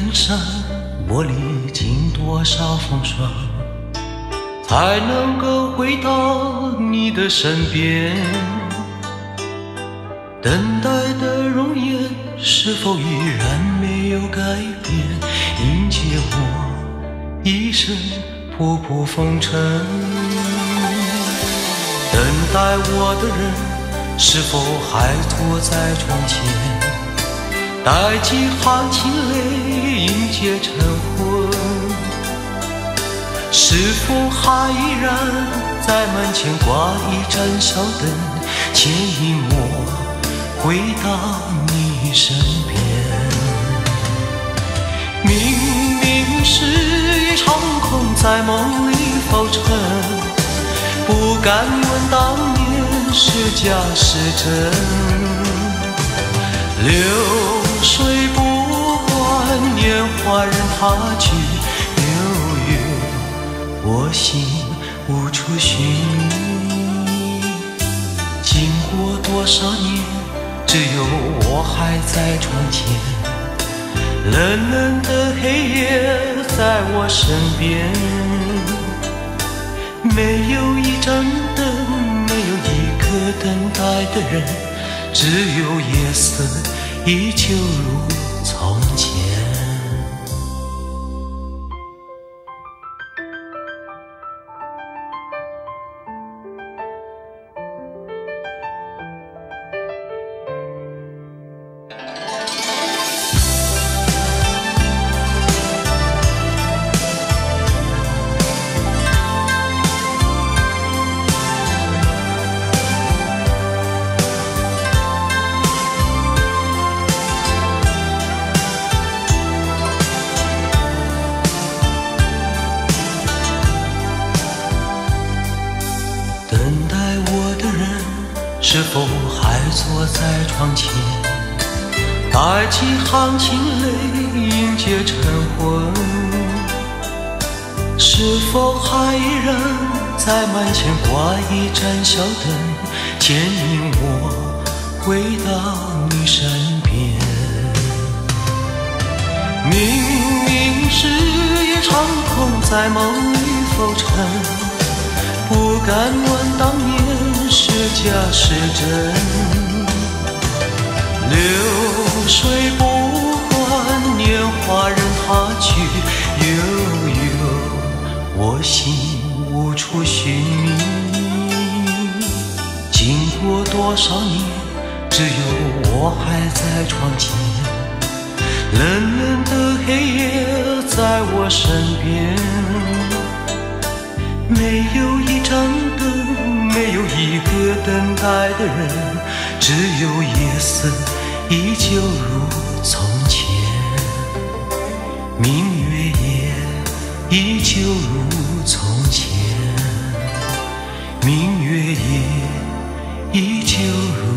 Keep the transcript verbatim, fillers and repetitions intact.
山，我历经多少风霜，才能够回到你的身边？等待的容颜是否依然没有改变，迎接我一生仆仆风尘？等待我的人是否还坐在窗前，带几行清泪迎接晨昏？是否还依然在门前挂一盏小灯，牵引我回到你身边？明明是一场空，在梦里浮沉，不敢问当年是假是真。流水不管年华任它去悠悠，我心无处寻觅。经过多少年，只有我还在窗前，冷冷的黑夜在我身边，没有一盏灯，没有一个等待的人，只有夜色依旧如从前。是否还坐在窗前，带几行清泪迎接晨昏？是否还依然在门前挂一盏小灯，牵引我回到你身边？明明是一场空，在梦里浮沉，不敢问当年是假是真。流水不管年华任它去悠悠，我心无处寻觅。经过多少年，只有我还在窗前，冷冷的黑夜在我身边，没有一盏灯，没有一个等待的人，只有夜色依旧如从前。明月夜依旧如从前，明月夜依旧如